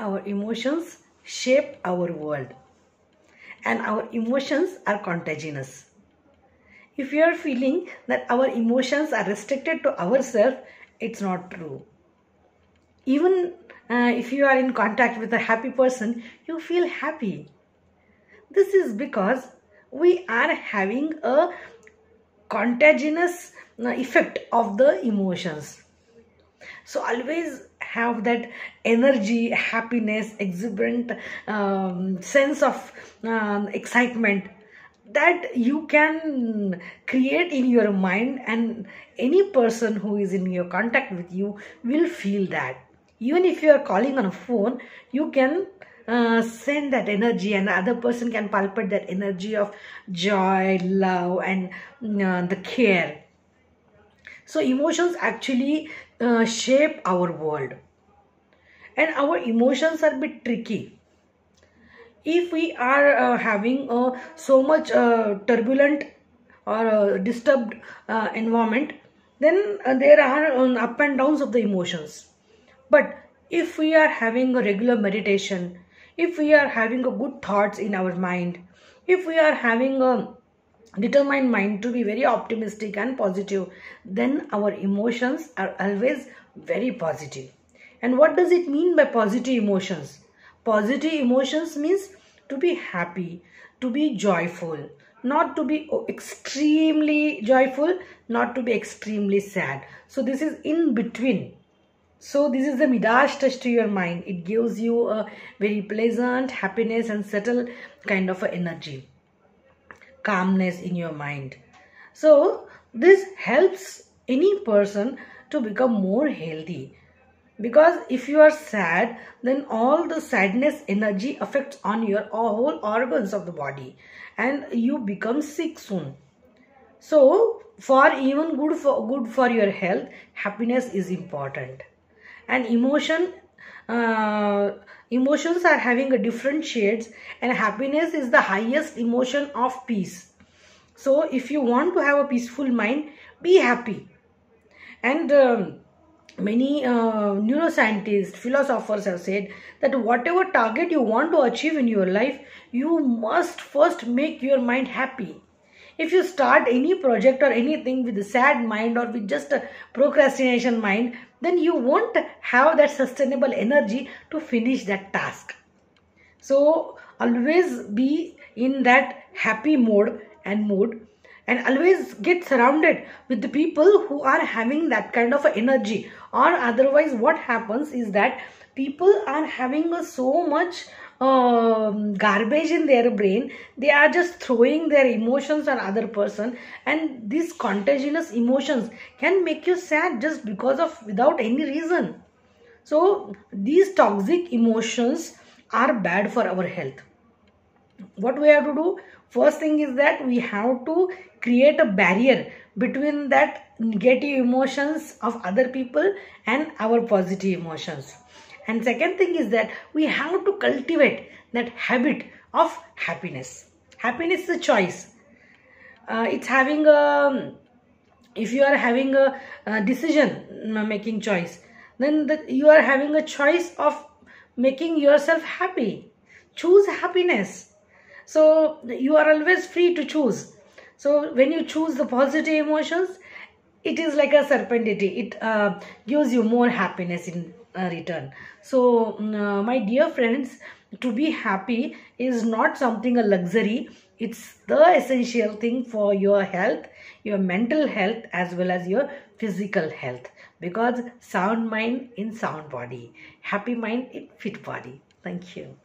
Our emotions shape our world, and our emotions are contagious. If you are feeling that our emotions are restricted to ourselves, it's not true. Even if you are in contact with a happy person, you feel happy. This is because we are having a contagious effect of the emotions. So always have that energy, happiness, exuberant sense of excitement that you can create in your mind, and any person who is in your contact with you will feel that. Even if you are calling on a phone, you can send that energy, and the other person can palpate that energy of joy, love, and the care. So emotions actually shape our world, and our emotions are a bit tricky. If we are having so much turbulent or disturbed environment, then there are up and downs of the emotions. But if we are having a regular meditation, if we are having a good thoughts in our mind, if we are having a determined mind to be very optimistic and positive, then our emotions are always very positive. And what does it mean by positive emotions? Positive emotions means to be happy, to be joyful, not to be extremely joyful, not to be extremely sad. So this is in between. So this is the Midas touch to your mind. It gives you a very pleasant happiness and settle kind of a energy, calmness in your mind. So this helps any person to become more healthy, because if you are sad, then all the sadness energy affects on your whole organs of the body, and you become sick soon. So for even good for your health, happiness is important. And emotions are having a different shades, and happiness is the highest emotion of peace. So if you want to have a peaceful mind, be happy. And many neuroscientists, philosophers have said that whatever target you want to achieve in your life, you must first make your mind happy. If you start any project or anything with a sad mind or with just a procrastination mind, then you won't have that sustainable energy to finish that task. So always be in that happy mode and mood, and always get surrounded with the people who are having that kind of energy. Or otherwise what happens is that people are having so much garbage in their brain. They are just throwing their emotions on other person, and these contagious emotions can make you sad just because of without any reason. So these toxic emotions are bad for our health. What we have to do? First thing is that we have to create a barrier between that negative emotions of other people and our positive emotions. And second thing is that we have to cultivate that habit of happiness. Happiness is a choice. It's having a, if you are having a decision making choice, then you are having a choice of making yourself happy. Choose happiness. So you are always free to choose. So when you choose the positive emotions, it is like a serpentity. It gives you more happiness in return. So my dear friends, to be happy is not something a luxury. It's the essential thing for your health, your mental health, as well as your physical health. Because sound mind in sound body, happy mind in fit body. Thank you.